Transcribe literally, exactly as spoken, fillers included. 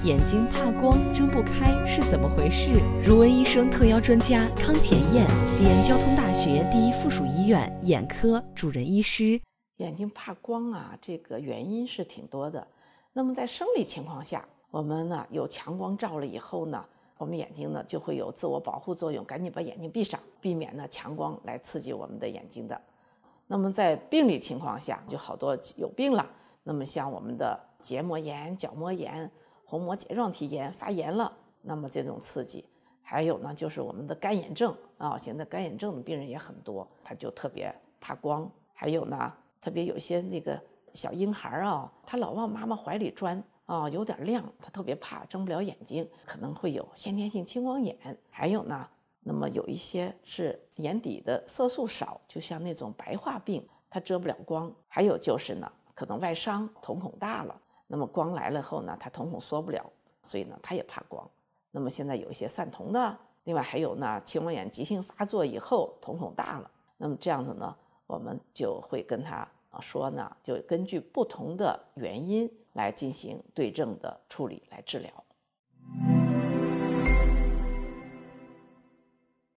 眼睛怕光、睁不开是怎么回事？如闻医生特邀专家康乾燕，西安交通大学第一附属医院眼科主任医师。 眼睛怕光啊，这个原因是挺多的。那么在生理情况下，我们呢有强光照了以后呢，我们眼睛呢就会有自我保护作用，赶紧把眼睛闭上，避免呢强光来刺激我们的眼睛的。那么在病理情况下，就好多有病了，那么像我们的结膜炎、角膜炎、虹膜睫状体炎发炎了，那么这种刺激。还有呢就是我们的干眼症啊，现在干眼症的病人也很多，他就特别怕光。还有呢特别有一些那个小婴孩啊，他老往妈妈怀里钻啊，有点亮，他特别怕睁不了眼睛，可能会有先天性青光眼。还有呢那么有一些是眼底的色素少，就像那种白化病，它遮不了光。还有就是呢可能外伤，瞳孔大了，那么光来了后呢，它瞳孔缩不了，所以呢它也怕光。那么现在有一些散瞳的，另外还有呢青光眼急性发作以后瞳孔大了，那么这样子呢我们就会跟他说呢，就根据不同的原因来进行对症的处理来治疗。